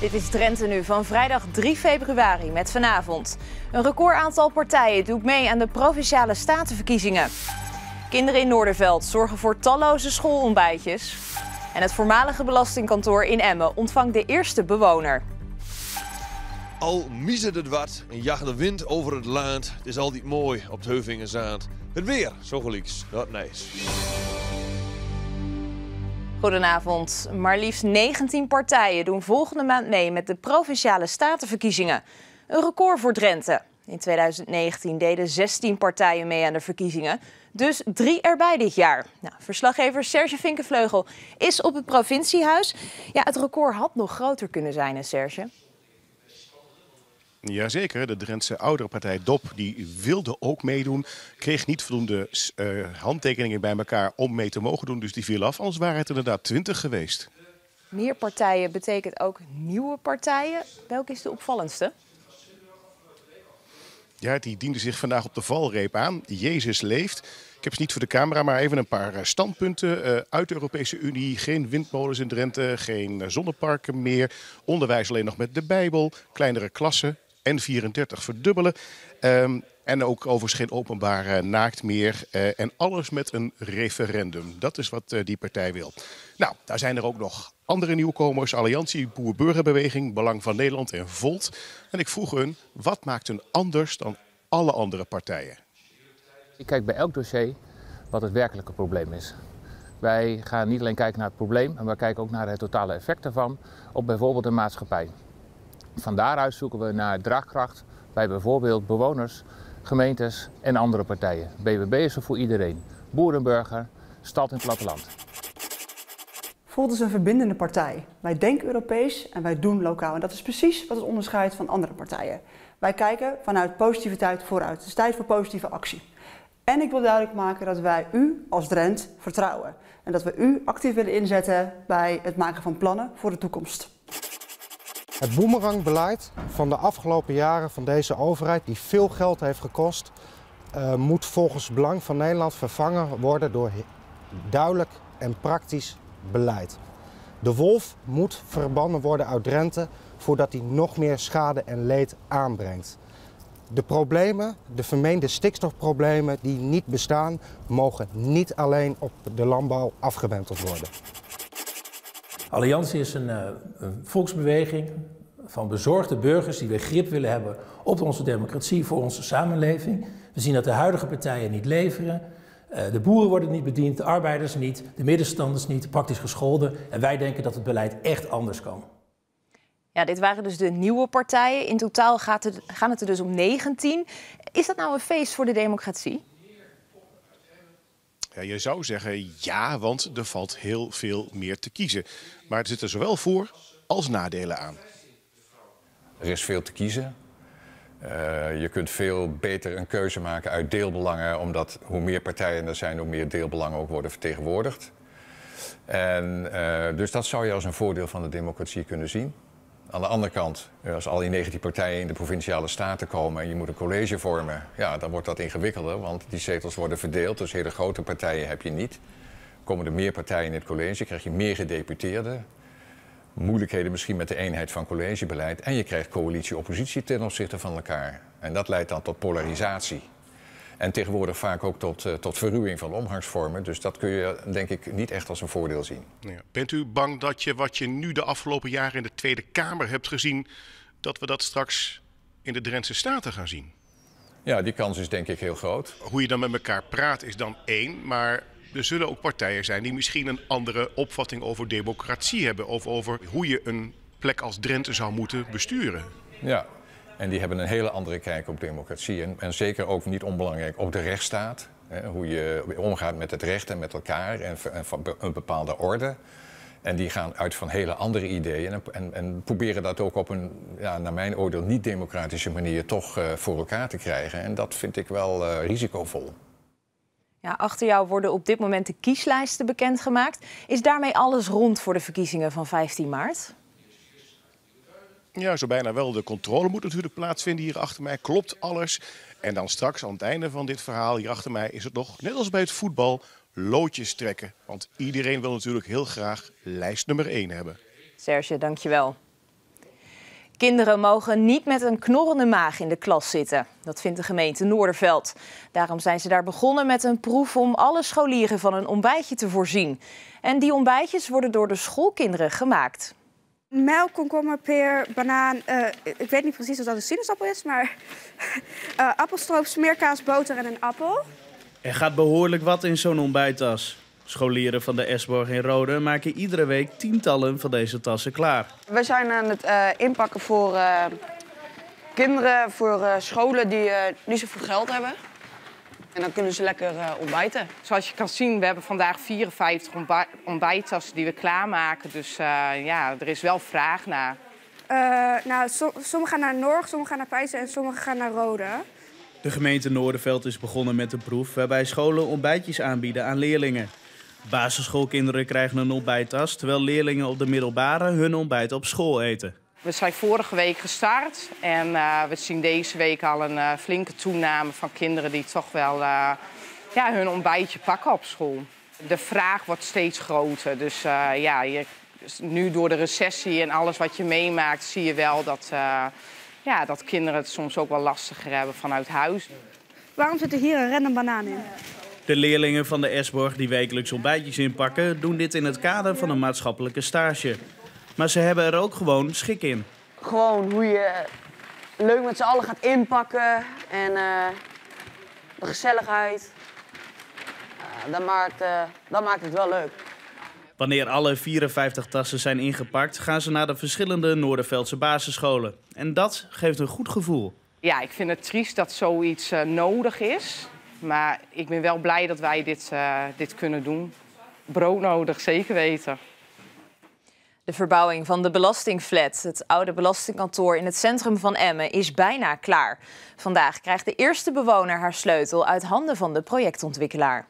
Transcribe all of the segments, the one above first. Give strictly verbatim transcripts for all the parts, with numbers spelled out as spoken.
Dit is Drenthe Nu van vrijdag drie februari met vanavond. Een recordaantal partijen doet mee aan de Provinciale Statenverkiezingen. Kinderen in Noorderveld zorgen voor talloze schoolontbijtjes. En het voormalige belastingkantoor in Emmen ontvangt de eerste bewoner. Al miezert het wat, een jaggende wind over het land. Het is altijd mooi op het Heuvingenzaand. Het weer, zo gelijks, dat nice. Goedenavond. Maar liefst negentien partijen doen volgende maand mee met de Provinciale Statenverkiezingen. Een record voor Drenthe. In tweeduizend negentien deden zestien partijen mee aan de verkiezingen. Dus drie erbij dit jaar. Nou, verslaggever Serge Vinkenvleugel is op het provinciehuis. Ja, het record had nog groter kunnen zijn, hè Serge? Jazeker, de Drentse oudere partij D O P die wilde ook meedoen. Kreeg niet voldoende uh, handtekeningen bij elkaar om mee te mogen doen. Dus die viel af, anders waren het inderdaad twintig geweest. Meer partijen betekent ook nieuwe partijen. Welke is de opvallendste? Ja, die diende zich vandaag op de valreep aan. Jezus leeft. Ik heb ze niet voor de camera, maar even een paar standpunten. Uh, uit de Europese Unie, geen windmolens in Drenthe, geen zonneparken meer. Onderwijs alleen nog met de Bijbel, kleinere klassen. N vierendertig verdubbelen. Um, en ook overigens geen openbare uh, naakt meer. Uh, en alles met een referendum. Dat is wat uh, die partij wil. Nou, daar zijn er ook nog andere nieuwkomers. Alliantie, Boer-Burgerbeweging, Belang van Nederland en Volt. En ik vroeg hun, wat maakt hun anders dan alle andere partijen? Ik kijk bij elk dossier wat het werkelijke probleem is. Wij gaan niet alleen kijken naar het probleem, maar we kijken ook naar het totale effect daarvan op bijvoorbeeld de maatschappij. Van daaruit zoeken we naar draagkracht bij bijvoorbeeld bewoners, gemeentes en andere partijen. B B B is er voor iedereen. Boer en burger, stad en platteland. Volt is een verbindende partij. Wij denken Europees en wij doen lokaal. En dat is precies wat het onderscheidt van andere partijen. Wij kijken vanuit positiviteit vooruit. Het is tijd voor positieve actie. En ik wil duidelijk maken dat wij u als Drent vertrouwen. En dat we u actief willen inzetten bij het maken van plannen voor de toekomst. Het boemerangbeleid van de afgelopen jaren van deze overheid, die veel geld heeft gekost, uh, moet volgens Belang van Nederland vervangen worden door duidelijk en praktisch beleid. De wolf moet verbannen worden uit Drenthe voordat hij nog meer schade en leed aanbrengt. De problemen, de vermeende stikstofproblemen die niet bestaan, mogen niet alleen op de landbouw afgewenteld worden. Alliantie is een, uh, een volksbeweging van bezorgde burgers die weer grip willen hebben op onze democratie, voor onze samenleving. We zien dat de huidige partijen niet leveren. Uh, de boeren worden niet bediend, de arbeiders niet, de middenstanders niet, praktisch gescholden. En wij denken dat het beleid echt anders kan. Ja, dit waren dus de nieuwe partijen. In totaal gaat het, gaan het er dus om negentien. Is dat nou een feest voor de democratie? Ja, je zou zeggen ja, want er valt heel veel meer te kiezen. Maar er zitten zowel voor- als nadelen aan. Er is veel te kiezen. Uh, je kunt veel beter een keuze maken uit deelbelangen, omdat hoe meer partijen er zijn, hoe meer deelbelangen ook worden vertegenwoordigd. En, uh, dus dat zou je als een voordeel van de democratie kunnen zien. Aan de andere kant, als al die negentien partijen in de Provinciale Staten komen en je moet een college vormen, ja, dan wordt dat ingewikkelder, want die zetels worden verdeeld. Dus hele grote partijen heb je niet. Komen er meer partijen in het college, krijg je meer gedeputeerden. Moeilijkheden misschien met de eenheid van collegebeleid. En je krijgt coalitie-oppositie ten opzichte van elkaar. En dat leidt dan tot polarisatie. En tegenwoordig vaak ook tot, uh, tot verruwing van omgangsvormen. Dus dat kun je denk ik niet echt als een voordeel zien. Ja. Bent u bang dat je wat je nu de afgelopen jaren in de Tweede Kamer hebt gezien, dat we dat straks in de Drentse Staten gaan zien? Ja, die kans is denk ik heel groot. Hoe je dan met elkaar praat is dan één, maar er zullen ook partijen zijn die misschien een andere opvatting over democratie hebben. Of over hoe je een plek als Drenthe zou moeten besturen. Ja, en die hebben een hele andere kijk op democratie. En, en zeker ook niet onbelangrijk op de rechtsstaat. Hè, hoe je omgaat met het recht en met elkaar en, en van een bepaalde orde. En die gaan uit van hele andere ideeën en, en, en proberen dat ook op een, ja, naar mijn oordeel, niet-democratische manier toch uh, voor elkaar te krijgen. En dat vind ik wel uh, risicovol. Ja, achter jou worden op dit moment de kieslijsten bekendgemaakt. Is daarmee alles rond voor de verkiezingen van vijftien maart? Ja, zo bijna wel. De controle moet natuurlijk plaatsvinden hier achter mij. Klopt alles? En dan straks aan het einde van dit verhaal hier achter mij is het nog, net als bij het voetbal, loodjes trekken. Want iedereen wil natuurlijk heel graag lijst nummer één hebben. Serge, dankjewel. Kinderen mogen niet met een knorrende maag in de klas zitten. Dat vindt de gemeente Noorderveld. Daarom zijn ze daar begonnen met een proef om alle scholieren van een ontbijtje te voorzien. En die ontbijtjes worden door de schoolkinderen gemaakt. Melk, komkommer, peer, banaan. Uh, ik weet niet precies of dat een sinaasappel is, maar uh, appelstroop, smeerkaas, boter en een appel. Er gaat behoorlijk wat in zo'n ontbijttas. Scholieren van de Esborg in Rode maken iedere week tientallen van deze tassen klaar. We zijn aan het uh, inpakken voor uh, kinderen, voor uh, scholen die uh, niet zoveel geld hebben. En dan kunnen ze lekker uh, ontbijten. Zoals je kan zien, we hebben vandaag vierenvijftig ontbij ontbijttassen die we klaarmaken. Dus uh, ja, er is wel vraag naar. Uh, nou, so sommige gaan naar Norg, sommige gaan naar Pijzen en sommige gaan naar Rode. De gemeente Noorderveld is begonnen met een proef waarbij scholen ontbijtjes aanbieden aan leerlingen. Basisschoolkinderen krijgen een ontbijttas, terwijl leerlingen op de middelbare hun ontbijt op school eten. We zijn vorige week gestart en uh, we zien deze week al een uh, flinke toename van kinderen die toch wel uh, ja, hun ontbijtje pakken op school. De vraag wordt steeds groter, dus uh, ja, je, nu door de recessie en alles wat je meemaakt zie je wel dat, uh, ja, dat kinderen het soms ook wel lastiger hebben vanuit huis. Waarom zit er hier een random banaan in? De leerlingen van de Esborg die wekelijks ontbijtjes inpakken doen dit in het kader van een maatschappelijke stage. Maar ze hebben er ook gewoon schik in. Gewoon hoe je leuk met z'n allen gaat inpakken en uh, de gezelligheid. Uh, dat, maakt, uh, dat maakt het wel leuk. Wanneer alle vierenvijftig tassen zijn ingepakt, gaan ze naar de verschillende Noorderveldse basisscholen. En dat geeft een goed gevoel. Ja, ik vind het triest dat zoiets uh, nodig is. Maar ik ben wel blij dat wij dit, uh, dit kunnen doen. Broodnodig, zeker weten. De verbouwing van de belastingflat, het oude belastingkantoor in het centrum van Emmen, is bijna klaar. Vandaag krijgt de eerste bewoner haar sleutel uit handen van de projectontwikkelaar.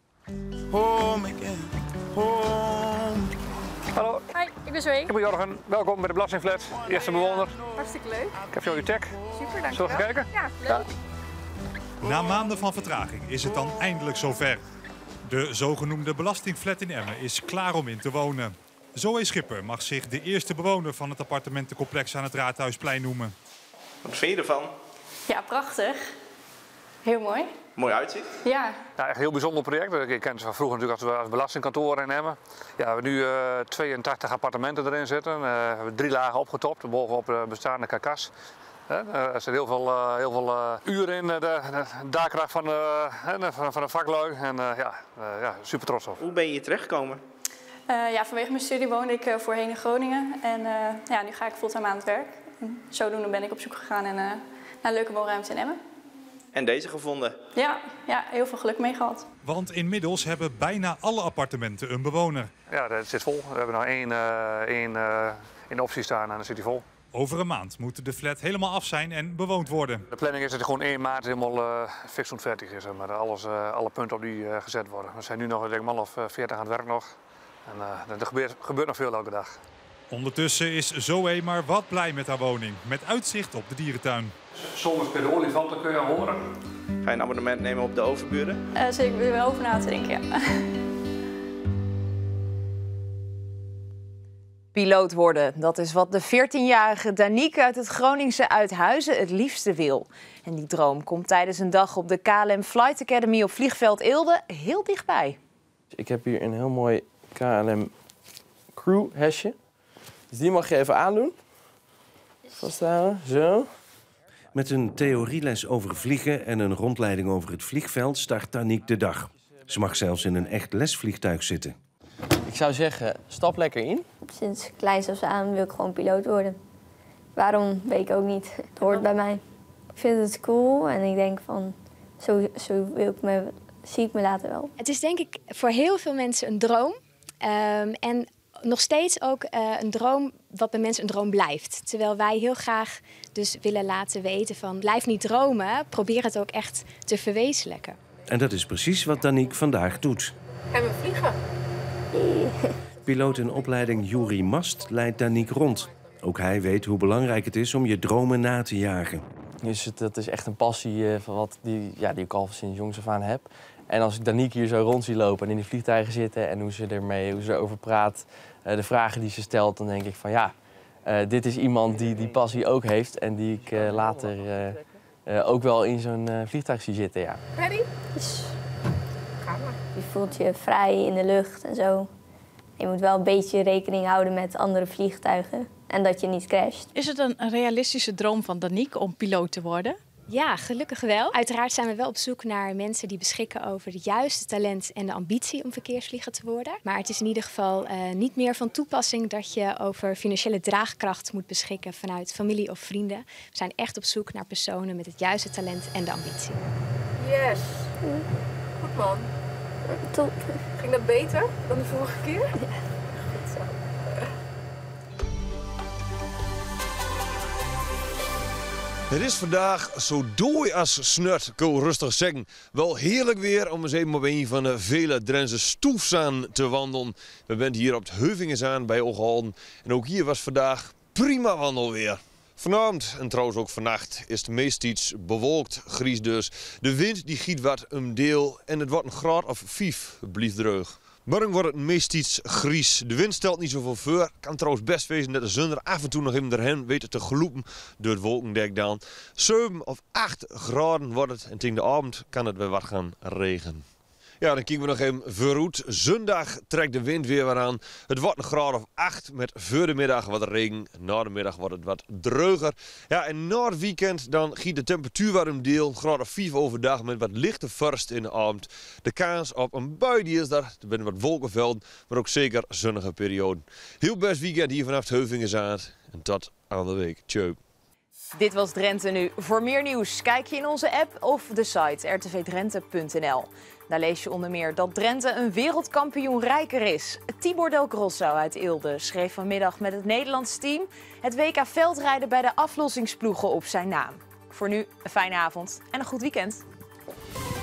Home again. Home. Hallo. Hi, ik ben Zoe. Ik ben Jorgen. Welkom bij de belastingflat. Eerste bewoner. Hartstikke leuk. Ik heb voor je tag. Super, dankjewel. Zullen we gaan kijken? Ja, leuk. Ja. Na maanden van vertraging is het dan eindelijk zover. De zogenoemde belastingflat in Emmen is klaar om in te wonen. Zoe Schipper mag zich de eerste bewoner van het appartementencomplex aan het Raadhuisplein noemen. Wat vind je ervan? Ja, prachtig. Heel mooi. Mooi uitzicht. Ja. Ja, echt een heel bijzonder project. Ik ken het van vroeger natuurlijk als, als belastingkantoor in Emmen. Ja, we hebben nu uh, tweeëntachtig appartementen erin zitten. Uh, we hebben drie lagen opgetopt, bovenop de bestaande karkas. Uh, er zit heel veel, uh, heel veel uh, uren in, uh, de, de daadkracht van, uh, van, van de vaklui. En uh, ja, uh, ja, super trots op. Hoe ben je hier terechtgekomen? Uh, ja, vanwege mijn studie woonde ik uh, voorheen in Groningen. En uh, ja, nu ga ik fulltime aan het werk. En zodoende ben ik op zoek gegaan en, uh, naar een leuke woonruimte in Emmen. En deze gevonden? Ja, ja, heel veel geluk mee gehad. Want inmiddels hebben bijna alle appartementen een bewoner. Ja, het zit vol. We hebben nog één, uh, één uh, in de optie staan en dan zit hij vol. Over een maand moet de flat helemaal af zijn en bewoond worden. De planning is dat het gewoon één maart helemaal uh, fix en fertig is. Maar alles, uh, alle punten op die uh, gezet worden. We zijn nu nog denk ik, man of veertig aan het werk nog. En uh, er gebeurt, gebeurt nog veel elke dag. Ondertussen is Zoe maar wat blij met haar woning. Met uitzicht op de dierentuin. Soms bij de olifanten kun je aan horen. Ga je een abonnement nemen op de overburen? Uh, zeker weer wel over na te denken, ja. Piloot worden, dat is wat de veertienjarige Danique uit het Groningse Uithuizen het liefste wil. En die droom komt tijdens een dag op de K L M Flight Academy op vliegveld Eelde heel dichtbij. Ik heb hier een heel mooi K L M crew hesje. Dus die mag je even aandoen. Vasthouden, zo. Met een theorieles over vliegen en een rondleiding over het vliegveld start Danique de dag. Ze mag zelfs in een echt lesvliegtuig zitten. Ik zou zeggen, stap lekker in. Sinds kleins af aan wil ik gewoon piloot worden. Waarom, weet ik ook niet. Het hoort bij mij. Ik vind het cool en ik denk van, zo, zo wil ik me, zie ik me later wel. Het is denk ik voor heel veel mensen een droom. Um, en nog steeds ook uh, een droom wat bij mensen een droom blijft. Terwijl wij heel graag dus willen laten weten van, blijf niet dromen. Probeer het ook echt te verwezenlijken. En dat is precies wat Danique vandaag doet. Gaan we vliegen? Piloot in opleiding Juri Mast leidt Danique rond. Ook hij weet hoe belangrijk het is om je dromen na te jagen. Dus het, dat is echt een passie uh, van wat die, ja, die ik al sinds jongs af aan heb. En als ik Danique hier zo rond zie lopen en in die vliegtuigen zitten en hoe ze ermee, hoe ze erover praat, uh, de vragen die ze stelt, dan denk ik van ja, uh, dit is iemand die die passie ook heeft en die ik uh, later uh, uh, ook wel in zo'n uh, vliegtuig zie zitten. Ja. Ready? Dus je voelt je vrij in de lucht en zo. Je moet wel een beetje rekening houden met andere vliegtuigen en dat je niet crasht. Is het een realistische droom van Danique om piloot te worden? Ja, gelukkig wel. Uiteraard zijn we wel op zoek naar mensen die beschikken over het juiste talent en de ambitie om verkeersvlieger te worden. Maar het is in ieder geval uh, niet meer van toepassing dat je over financiële draagkracht moet beschikken vanuit familie of vrienden. We zijn echt op zoek naar personen met het juiste talent en de ambitie. Yes. Goed man. Top. Ging dat beter dan de vorige keer? Ja. Goed zo. Het is vandaag zo dooi als snurt, ik wil rustig zeggen. Wel heerlijk weer om eens even op een van de vele Drentse stoefzaan te wandelen. We zijn hier op het Heuvingesaan bij Oeghalden. En ook hier was vandaag prima wandelweer. Vanavond en trouwens ook vannacht is het meest iets bewolkt, gries dus. De wind die giet wat een deel en het wordt een graad of vijf, blijft droog. Morgen wordt het meest iets gries. De wind stelt niet zoveel voor. Kan trouwens best wezen dat de zon er af en toe nog even erheen weten te gloepen door het wolkendek dan. zeven of acht graden wordt het en tegen de avond kan het weer wat gaan regenen. Ja, dan kijken we nog even vooruit. Zondag trekt de wind weer weer aan. Het wordt een graad of acht met voor de middag wat regen. Na de middag wordt het wat droger. Ja, en na het weekend dan giet de temperatuur wat een deel. Een graad of vijf overdag met wat lichte vorst in de avond. De kans op een bui die is daar. Er zijn wat wolkenvelden, maar ook zeker zonnige perioden. Heel best weekend hier vanaf het Heuvingesaan. En tot aan de week. Tjeu. Dit was Drenthe Nu. Voor meer nieuws kijk je in onze app of de site r t v drenthe punt n l. Daar lees je onder meer dat Drenthe een wereldkampioen rijker is. Tibor Del Grosso uit Eelde schreef vanmiddag met het Nederlands team het W K veldrijden bij de aflossingsploegen op zijn naam. Voor nu een fijne avond en een goed weekend.